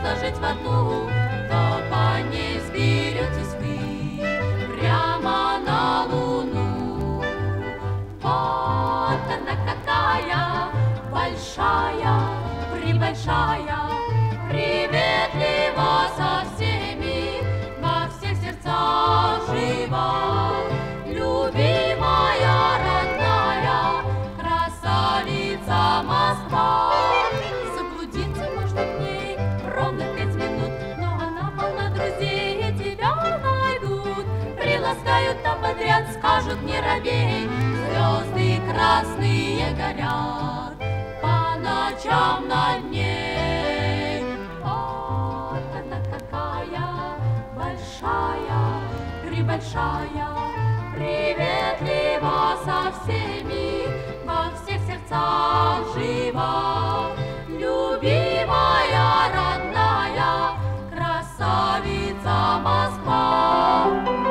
сложить в одну, то по ней взберетесь вы прямо на Луну. Вот она какая большая, пребольшая, приветлива со всеми, во всех сердцах жива. Любимая, родная, красавица Москва. Заблудиться можно в ней ровно 5 минут, но она полна друзей, и тебя найдут. Приласкают там подряд, скажут не робей, звезды красные горят по ночам над ней. Вот она какая большая, пребольшая, приветлива со всеми, во всех сердцах жива. Любимая, родная, красавица Москва.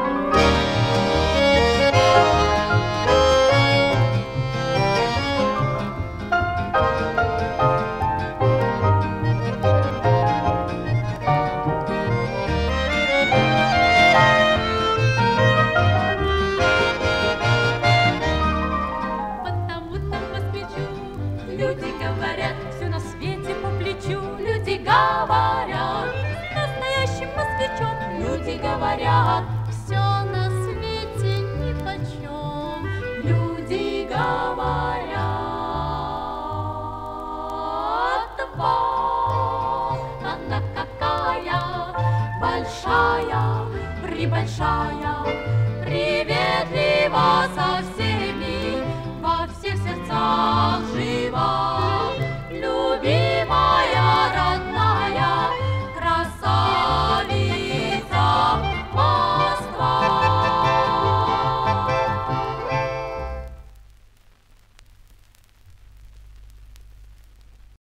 Люди говорят, все на свете по плечу. Люди говорят, настоящим москвичом. Люди говорят, все на свете нипочем. Люди говорят, вот она какая большая, пребольшая, приветлива.